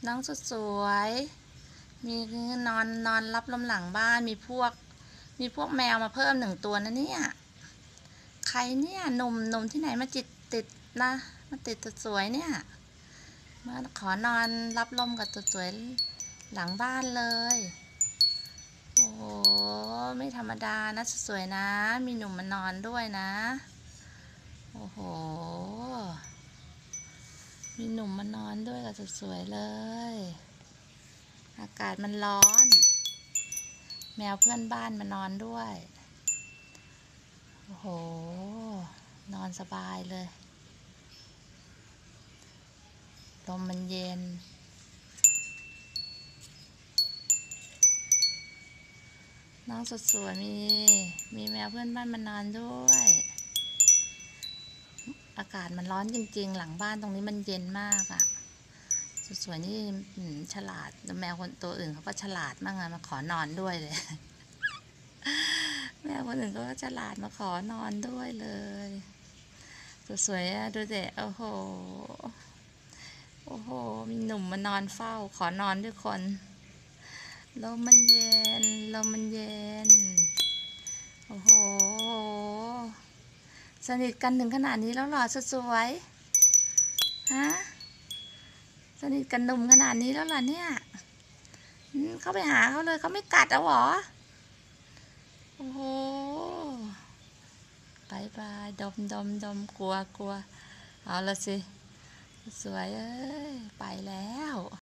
น้องสุดสวยมีนอนรับลมหลังบ้านมีพวกแมวมาเพิ่ม1 ตัวนะเนี่ยใครเนี่ยหนุ่มที่ไหนมาติดนะมาติดสุดสวยเนี่ยมาขอนอนรับลมกับสุดสวยหลังบ้านเลยโอ้โหไม่ธรรมดานะสุดสวยนะมีหนุ่มมานอนด้วยนะโอ้โหมีหนุ่มมานอนด้วยกับสุดสวยเลยอากาศมันร้อนแมวเพื่อนบ้านมานอนด้วยโอ้โหนอนสบายเลยลมมันเย็นน้องสุดสวยมีแมวเพื่อนบ้านมานอนด้วยอากาศมันร้อนจริงๆหลังบ้านตรงนี้มันเย็นมากอ่ะสุดสวยนี่ฉลาดแมวคนตัวอื่นเขาก็ฉลาดมากมาขอนอนด้วยเลย แมวคนอื่นก็ฉลาดมาขอนอนด้วยเลยสวยๆดูเด็กโอ้โหมีหนุ่มมานอนเฝ้าขอนอนด้วยคนลมมันเย็นโอ้โหสนิทกันถึงขนาดนี้แล้วหรอสวยๆฮะสนิทกันหนุ่มขนาดนี้แล้วหรอเนี่ยเข้าไปหาเขาเลยเขาไม่กัดเอาหรอโอ้โหบายดมกลัวเอาละสิสวยเอ้ยไปแล้ว